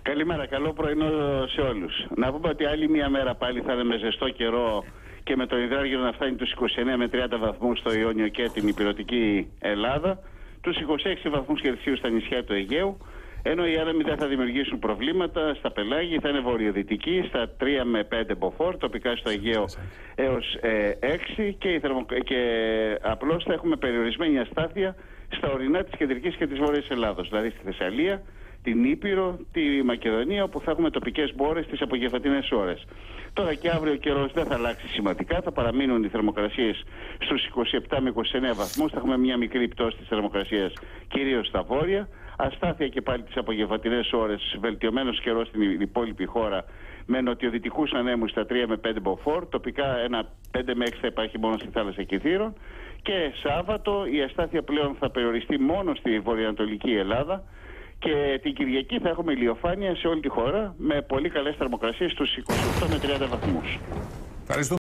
Καλημέρα, καλό πρωινό σε όλους. Να πούμε ότι άλλη μια μέρα πάλι θα είναι με ζεστό καιρό και με το υδράργυρο να φτάνει τους 29 με 30 βαθμούς στο Ιόνιο και την υπηρετική Ελλάδα, τους 26 βαθμούς Κελσίου στα νησιά του Αιγαίου, ενώ οι άνεμοι δεν θα δημιουργήσουν προβλήματα στα πελάγη, θα είναι βορειοδυτικοί στα 3 με 5 μποφόρ, τοπικά στο Αιγαίο έως 6 και απλώς θα έχουμε περιορισμένη αστάθεια στα ορεινά της κεντρικής και της βόρειας Ελλάδος, δηλαδή στη Θεσσαλία, την Ήπειρο, τη Μακεδονία, όπου θα έχουμε τοπικές μπόρες τις απογευματινές ώρες. Τώρα και αύριο ο καιρός δεν θα αλλάξει σημαντικά, θα παραμείνουν οι θερμοκρασίες στους 27 με 29 βαθμούς, θα έχουμε μια μικρή πτώση της θερμοκρασίας κυρίως στα βόρεια, αστάθεια και πάλι τις απογευματινές ώρες, βελτιωμένος καιρός στην υπόλοιπη χώρα με νοτιοδυτικούς ανέμους στα 3 με 5 μποφόρ, τοπικά ένα 5 με 6 θα υπάρχει μόνο στη θάλασσα Κιθήρων, και Σάββατο η αστάθεια πλέον θα περιοριστεί μόνο στη βορειοανατολική Ελλάδα. Και την Κυριακή θα έχουμε ηλιοφάνεια σε όλη τη χώρα με πολύ καλές θερμοκρασίες στους 28 με 30 βαθμούς.